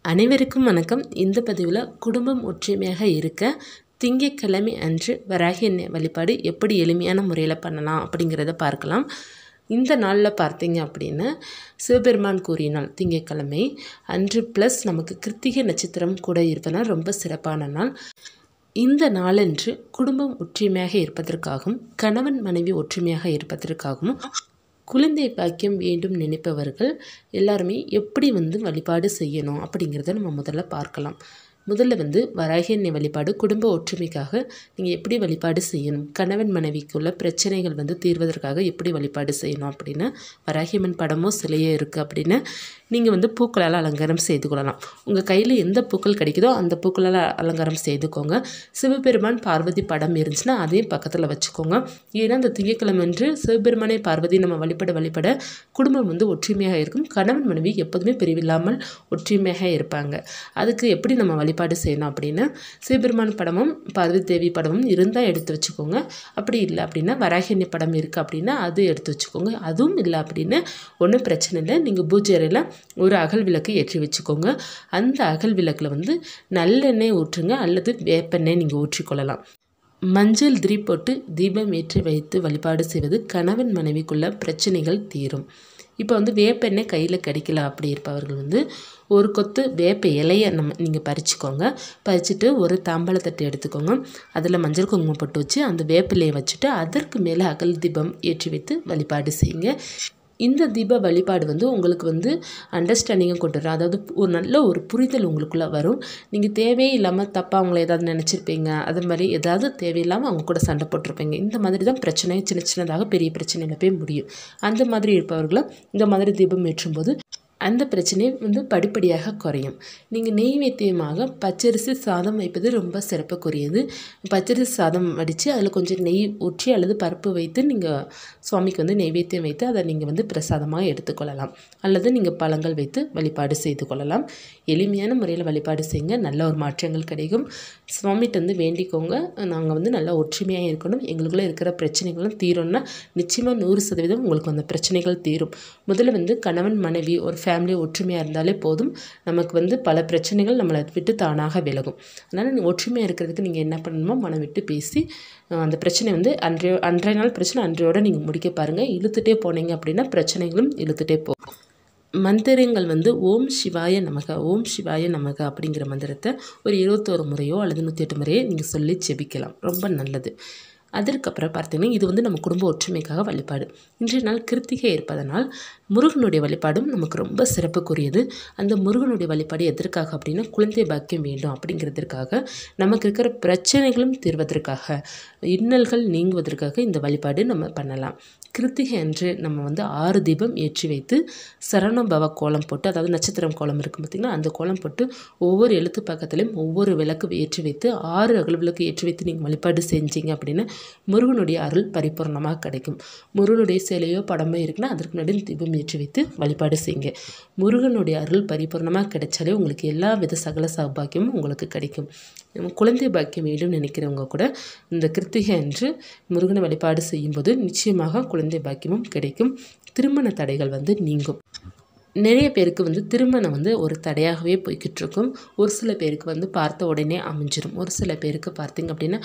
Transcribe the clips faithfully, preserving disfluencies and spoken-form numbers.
அனைவருக்கும் வணக்கம். இந்த பதிவில் குடும்பம் ஒற்றுமையாக இருக்க திங்கட்கிழமை அன்று வராகி எண்ணெய் வழிபாடு எப்படி எளிமையான முறையில் பண்ணலாம் அப்படிங்கிறத பார்க்கலாம். இந்த நாளில் பார்த்தீங்க அப்படின்னா சிவபெருமான் கூறிய நாள் திங்கட்கிழமை அன்று ப்ளஸ் நமக்கு கிருத்திகை நட்சத்திரம் கூட இருப்பதனால் ரொம்ப சிறப்பான நாள். இந்த நாளன்று குடும்பம் ஒற்றுமையாக இருப்பதற்காகவும் கணவன் மனைவி ஒற்றுமையாக இருப்பதற்காகவும் குழந்தை பாக்கியம் வேண்டும் நினைப்பவர்கள் எல்லாருமே எப்படி வந்து வழிபாடு செய்யணும் அப்படிங்கிறத நம்ம முதல்ல பார்க்கலாம். முதல்ல வந்து வராகி எண்ணெய் வழிபாடு குடும்ப ஒற்றுமைக்காக நீங்கள் எப்படி வழிபாடு செய்யணும், கணவன் மனைவிக்குள்ள பிரச்சனைகள் வந்து தீர்வதற்காக எப்படி வழிபாடு செய்யணும் அப்படின்னா வராகி அம்மன் படமோ சிலையோ இருக்குது அப்படின்னா நீங்கள் வந்து பூக்களால் அலங்காரம் செய்து கொள்ளலாம். உங்கள் கையில் எந்த பூக்கள் கிடைக்குதோ அந்த பூக்களால் அலங்காரம் செய்துக்கோங்க. சிவபெருமான் பார்வதி படம் இருந்துச்சுன்னா அதையும் பக்கத்தில் வச்சுக்கோங்க. ஏன்னா அந்த திங்கட்கிழமை அன்று சிவபெருமானை பார்வதி நம்ம வழிபட வழிபட குடும்பம் வந்து ஒற்றுமையாக இருக்கும். கணவன் மனைவி எப்போதுமே பிரிவில்லாமல் ஒற்றுமையாக இருப்பாங்க. அதுக்கு எப்படி நம்ம வழிபாடு செய்யணும் அப்படின்னா சிவபெருமான் படமும் பார்வதி தேவி படமும் இருந்தால் எடுத்து வச்சுக்கோங்க. அப்படி இல்லை அப்படின்னா வராகி எண்ணெய் படம் இருக்குது அப்படின்னா அது எடுத்து வச்சுக்கோங்க. அதுவும் இல்லை அப்படின்னா ஒன்றும் பிரச்சனை இல்லை. நீங்கள் பூஜை அறையில் ஒரு அகல் விளக்கு ஏற்றி வச்சுக்கோங்க. அந்த அகல் விளக்கில் வந்து நல்லெண்ணெய் ஊற்றுங்க அல்லது வேப்பெண்ணெய் நீங்கள் ஊற்றிக்கொள்ளலாம். மஞ்சள் திரி போட்டு தீபம் ஏற்றி வைத்து வழிபாடு செய்வது கணவன் மனைவிக்குள்ள பிரச்சனைகள் தீரும். இப்போ வந்து வேப்பெண்ணெய் கையில் கிடைக்கல அப்படி இருப்பவர்கள் வந்து ஒரு கொத்து வேப்ப இலையை நம்ம நீங்கள் பறிச்சுக்கோங்க. பறிச்சுட்டு ஒரு தாம்பாளத்தட்டு எடுத்துக்கோங்க. அதில் மஞ்சள் குங்குமம் போட்டு வச்சு அந்த வேப்பிலையை வச்சுட்டு அதற்கு மேலே அகல் தீபம் ஏற்றி வைத்து வழிபாடு செய்யுங்க. இந்த தீப வழிபாடு வந்து உங்களுக்கு வந்து அண்டர்ஸ்டாண்டிங்கை கொண்டு வரும். அதாவது ஒரு நல்ல ஒரு புரிதல் உங்களுக்குள்ளே வரும். நீங்கள் தேவையே இல்லாமல் தப்பாக அவங்கள ஏதாவது நினச்சிருப்பீங்க, அது மாதிரி ஏதாவது தேவையில்லாமல் அவங்க கூட சண்டை போட்டிருப்பீங்க. இந்த மாதிரி தான் பிரச்சனை சின்ன சின்னதாக பெரிய பிரச்சனையில் போய் முடியும். அந்த மாதிரி இருப்பவர்களை இந்த மாதிரி தீபம் ஏற்றும்போது அந்த பிரச்சனை வந்து படிப்படியாக குறையும். நீங்கள் நெய்வேத்தியமாக பச்சரிசி சாதம் வைப்பது ரொம்ப சிறப்புக்குரியது. பச்சரிசி சாதம் வடித்து அதில் கொஞ்சம் நெய் ஊற்றி அல்லது பருப்பு வைத்து நீங்கள் சுவாமிக்கு வந்து நெய்வேத்தியம் வைத்து அதை நீங்கள் வந்து பிரசாதமாக எடுத்துக்கொள்ளலாம். அல்லது நீங்கள் பழங்கள் வைத்து வழிபாடு செய்து கொள்ளலாம். எளிமையான முறையில் வழிபாடு செய்யுங்க, நல்ல ஒரு மாற்றங்கள் கிடைக்கும். சுவாமிகிட்ட வந்து வேண்டிக்கோங்க, நாங்கள் வந்து நல்லா ஒற்றுமையாக இருக்கணும், எங்களுக்குள்ளே இருக்கிற பிரச்சனைகளும் தீரும்னா நிச்சயமாக நூறு சதவீதம் உங்களுக்கு அந்த பிரச்சனைகள் தீரும். முதல்ல வந்து கணவன் மனைவி ஒரு ஃபேமிலி ஒற்றுமையாக இருந்தாலே போதும். நமக்கு வந்து பல பிரச்சனைகள் நம்மளை விட்டு தானாக விலகும். அதனால் ஒற்றுமையாக இருக்கிறதுக்கு நீங்கள் என்ன பண்ணணுமோ மனம் விட்டு பேசி அந்த பிரச்சனை வந்து அன்றைய அன்றைய நாள் பிரச்சனை அன்றையோட நீங்கள் முடிக்க பாருங்கள். இழுத்துட்டே போனீங்க அப்படின்னா பிரச்சனைகளும் இழுத்துட்டே போகும். மந்திரங்கள் வந்து ஓம் சிவாய நமக ஓம் சிவாய நமக அப்படிங்கிற மந்திரத்தை ஒரு இருபத்தோரு முறையோ அல்லது நூற்றி எட்டு முறையோ நீங்கள் சொல்லி ஜெபிக்கலாம். ரொம்ப நல்லது. அதற்கப்புறம் பார்த்தீங்கன்னா இது வந்து நம்ம குடும்ப ஒற்றுமைக்காக வழிபாடு. இன்றைய நாள் கிருத்திகை இருப்பதனால் முருகனுடைய வழிபாடும் நமக்கு ரொம்ப சிறப்புக்குரியது. அந்த முருகனுடைய வழிபாடு எதற்காக அப்படின்னா குழந்தை பாக்கியம் வேண்டும் அப்படிங்கிறதுக்காக, நமக்கு இருக்கிற பிரச்சனைகளும் தீர்வதற்காக, இன்னல்கள் நீங்குவதற்காக இந்த வழிபாடு நம்ம பண்ணலாம். கிருத்திகை அன்று நம்ம வந்து ஆறு தீபம் ஏற்றி வைத்து சரணபவ கோலம் போட்டு, அதாவது நட்சத்திரம் கோலம் இருக்கும் பார்த்திங்கன்னா அந்த கோலம் போட்டு ஒவ்வொரு எழுத்து பக்கத்துலேயும் ஒவ்வொரு விளக்கு ஏற்றி வைத்து ஆறு அகல் விளக்கு ஏற்றி வைத்து நீங்கள் வழிபாடு செஞ்சீங்க அப்படின்னா முருகனுடைய அருள் பரிபூர்ணமாக கிடைக்கும். முருகனுடைய சிலையோ படமோ இருக்குன்னா அதற்கு நடுவில் தீபம் ஏற்றி வைத்து வழிபாடு செய்யுங்க. முருகனுடைய அருள் பரிபூர்ணமாக கிடைச்சாலே உங்களுக்கு எல்லா வித சகல சௌபாக்கியமும் உங்களுக்கு கிடைக்கும். குழந்தை பாக்கியம் வேண்டும் நினைக்கிறவங்க கூட இந்த கிருத்திகை அன்று முருகனை வழிபாடு செய்யும்போது நிச்சயமாக குழந்தை பாக்கியமும் கிடைக்கும். திருமண தடைகள் வந்து நீங்கும். நிறைய பேருக்கு வந்து திருமணம் வந்து ஒரு தடையாகவே போய்கிட்டு இருக்கும். ஒரு சில பேருக்கு வந்து பார்த்த உடனே அமைஞ்சிரும். ஒரு சில பேருக்கு பார்த்திங்க அப்படின்னா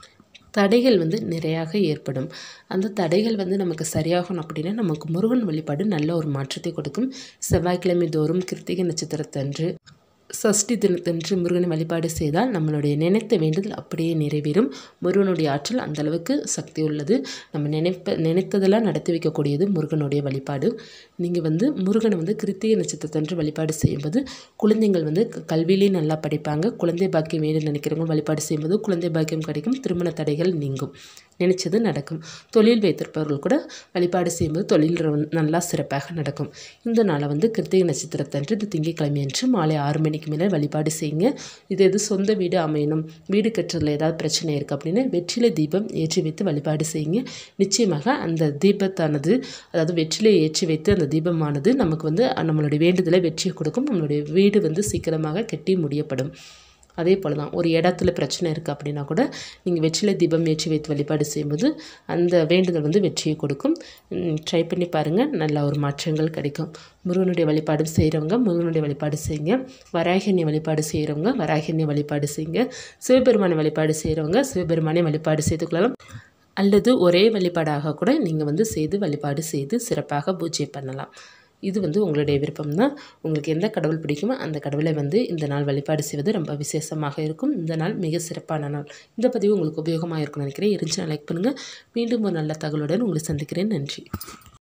தடைகள் வந்து நிறையாக ஏற்படும். அந்த தடைகள் வந்து நமக்கு சரியாகணும் அப்படின்னா நமக்கு முருகன் வழிபாடு நல்ல ஒரு மாற்றத்தை கொடுக்கும். செவ்வாய்க்கிழமை தோறும் கிருத்திகை நட்சத்திரத்தன்று சஷ்டி தினத்தன்று முருகனை வழிபாடு செய்தால் நம்மளுடைய நினைத்த வேண்டுதல் அப்படியே நிறைவேறும். முருகனுடைய ஆற்றல் அந்த அளவுக்கு சக்தி உள்ளது. நம்ம நினைப்ப நினைத்ததெல்லாம் நடத்தி வைக்கக்கூடியது முருகனுடைய வழிபாடு. நீங்கள் வந்து முருகனை வந்து கிருத்திகை நட்சத்திரத்தன்று வழிபாடு செய்யும்போது குழந்தைங்கள் வந்து கல்வியிலேயே நல்லா படிப்பாங்க. குழந்தை பாக்கியம் வேணும்னு நினைக்கிறவங்க வழிபாடு செய்யும்போது குழந்தை பாக்கியம் கிடைக்கும். திருமண தடைகள் நீங்கும். நினைச்சது நடக்கும். தொழில் வைத்திருப்பவர்கள் கூட வழிபாடு செய்யும்போது தொழில் நல்லா சிறப்பாக நடக்கும். இந்த நாளை வந்து கிருத்திகை நட்சத்திரத்தன்று இது திங்கட்கிழமை அன்று மாலை ஆறு மணிக்கு மேலே வழிபாடு செய்யுங்க. இது எது சொந்த வீடு அமையணும், வீடு கட்டுறதுல ஏதாவது பிரச்சனை இருக்குது அப்படின்னா வெற்றிலை தீபம் ஏற்றி வைத்து வழிபாடு செய்யுங்க. நிச்சயமாக அந்த தீபத்தானது, அதாவது வெற்றிலை ஏற்றி வைத்து அந்த தீபமானது நமக்கு வந்து நம்மளுடைய வேண்டுதலை வெற்றியை கொடுக்கும். நம்மளுடைய வீடு வந்து சீக்கிரமாக கட்டி முடியப்படும். அதே போல் தான் ஒரு இடத்துல பிரச்சனை இருக்குது அப்படின்னா கூட நீங்கள் வெற்றிலை தீபம் ஏற்றி வைத்து வழிபாடு செய்யும்போது அந்த வேண்டுதல் வந்து வெற்றியை கொடுக்கும். ட்ரை பண்ணி பாருங்கள், நல்ல ஒரு மாற்றங்கள் கிடைக்கும். முருகனுடைய வழிபாடு செய்கிறவங்க முருகனுடைய வழிபாடு செய்யுங்க. வராகினி வழிபாடு செய்கிறவங்க வராகினி வழிபாடு செய்யுங்க. சிவபெருமானை வழிபாடு செய்கிறவங்க சிவபெருமானை வழிபாடு செய்து கொள்ளலாம். அல்லது ஒரே வழிபாடாக கூட நீங்கள் வந்து செய்து வழிபாடு செய்து சிறப்பாக பூஜை பண்ணலாம். இது வந்து உங்களுடைய விருப்பம் தான். உங்களுக்கு எந்த கடவுள் பிடிக்குமோ அந்த கடவுளை வந்து இந்த நாள் வழிபாடு செய்வது ரொம்ப விசேஷமாக இருக்கும். இந்த நாள் மிக சிறப்பான நாள். இந்த பதிவு உங்களுக்கு உபயோகமாக இருக்கும்னு நினைக்கிறேன். இருந்துச்சுன்னா லைக் பண்ணுங்கள். மீண்டும் ஒரு நல்ல தகவலுடன் உங்களை சந்திக்கிறேன். நன்றி.